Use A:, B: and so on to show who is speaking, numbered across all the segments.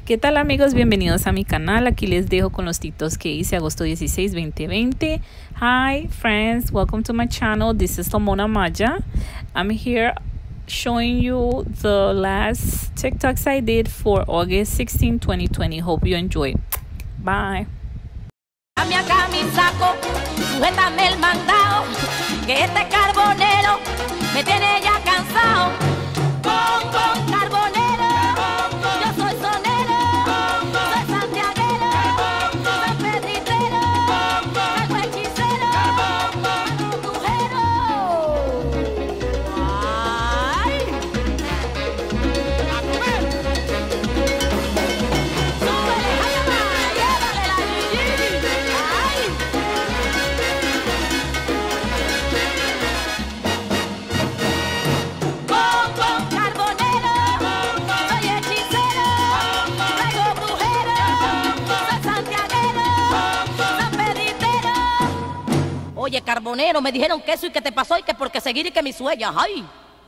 A: ¿Qué tal amigos? Bienvenidos a mi canal. Aquí les dejo con los TikToks que hice agosto 16, 2020. Hi friends, welcome to my channel. This is Mona Maya. I'm here showing you the last TikToks I did for August 16, 2020. Hope you enjoy. Bye.
B: Dame acá mi saco, sujétame el mandado, que este carbonero me tiene ya cansado. Con carbonero, yo soy sonero, soy santiaguero, soy pedritero, hago hechicero, hago brujero. ¡Ay! ¡A comer! ¡Súbele, allá va! ¡Llévale la Gigi! ¡Ay! Con carbonero, soy hechicero, traigo brujero, soy santiaguero, soy pedritero. Oye, carbonero, me dijeron que eso y que te pasó y que porque seguir y que mis huellas. ¡Ay!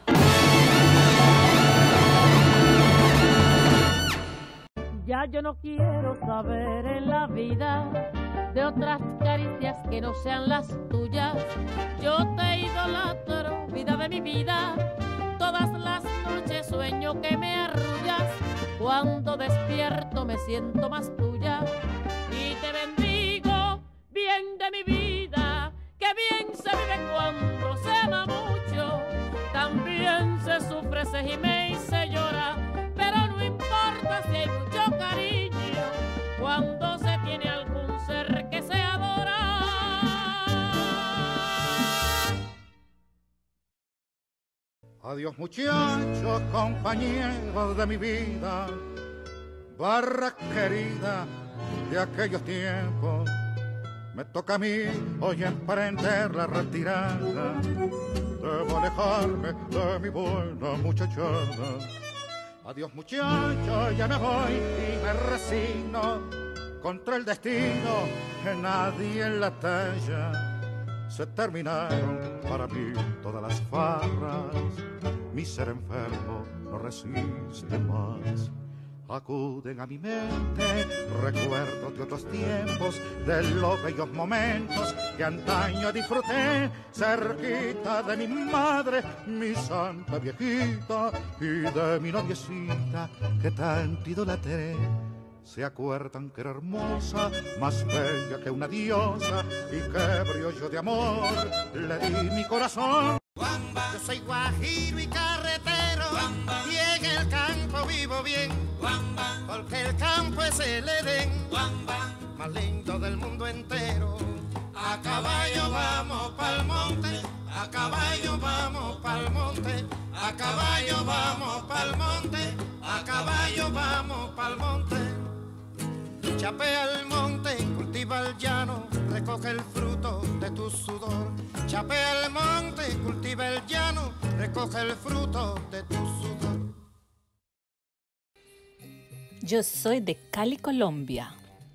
C: Ya yo no quiero saber en la vida de otras caricias que no sean las tuyas. Yo te idolatro, vida de mi vida. Todas las noches sueño que me arrullas. Cuando despierto me siento más tuya. Y te bendigo, bien de mi vida. Que bien se vive cuando se ama mucho. También se sufre, se gime y se llora. Pero no importa si hay mucho cariño cuando se tiene algún ser que se adora.
D: Adiós muchachos, compañeros de mi vida, barra querida de aquellos tiempos. Me toca a mí hoy emprender la retirada. Debo alejarme de mi buena muchachada. Adiós muchachos, ya me voy y me resigno contra el destino que nadie en la talla. Se terminaron para mí todas las farras, mi ser enfermo no resiste más. Acuden a mi mente recuerdos de otros tiempos, de los bellos momentos que antaño disfruté, cerquita de mi madre, mi santa viejita, y de mi noviecita que tanto idolatré. Se acuerdan que era hermosa, más bella que una diosa, y que briollo de amor le di mi corazón. Yo soy guajiro y carretero, y en el campo vivo bien, porque el campo es el Edén, más lindo del mundo entero. A caballo vamos pa'l monte, a caballo vamos pa'l monte, a caballo vamos pa'l monte, a caballo vamos pa'l monte. Chapea el monte, cultiva el llano, recoge el fruto de tu sudor. Chapea el monte, cultiva el llano, recoge el fruto de tu sudor.
A: Yo soy de Cali, Colombia.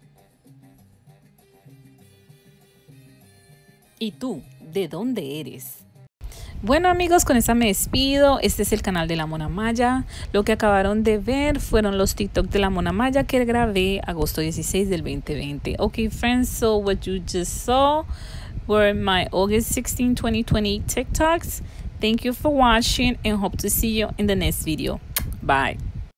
A: ¿Y tú, de dónde eres? Bueno amigos, con esta me despido. Este es el canal de la Mona Maya. Lo que acabaron de ver fueron los TikTok de la Mona Maya que grabé agosto 16 del 2020. Okay friends, so what you just saw were my August 16, 2020 TikToks. Thank you for watching and hope to see you in the next video. Bye.